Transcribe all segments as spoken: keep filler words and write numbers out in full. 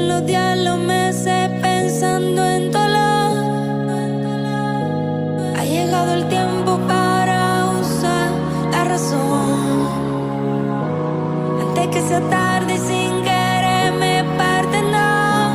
Pasan los días, los meses pensando en dolor. Ha llegado el tiempo para usar la razón. Antes que sea tarde y sin querer me parte, no.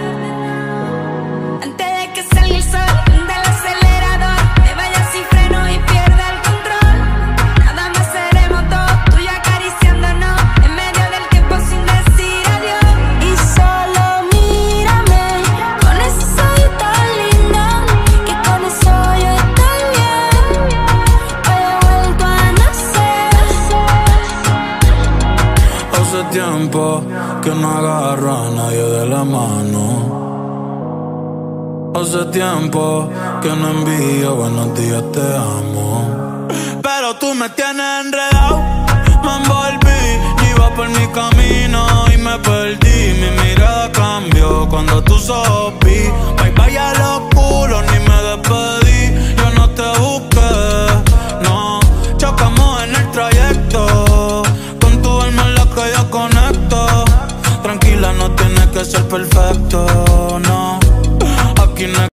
Antes de que salga el sol del acelerador, me vaya sin freno y pierda el control. Nada más seremos dos, tú y yo acariciándonos en medio del tiempo sin decir adiós. Y solo mírame con ese ojito lindo, que con eso yo estoy bien. Hoy he vuelto a nacer. Hace tiempo que no agarro a nadie de la mano. Hace tiempo que no envío buenos días, te amo. Pero tú me tienes enredado, me envolví, iba por mi camino y me perdí. Mi mirada cambió cuando tú sopí. Bye bye a los culos, ni me despedí. Yo no te busqué, no. Chocamos en el trayecto, con tu alma en la que yo conecto. Tranquila, no tienes que ser perfecto, no. Aquí no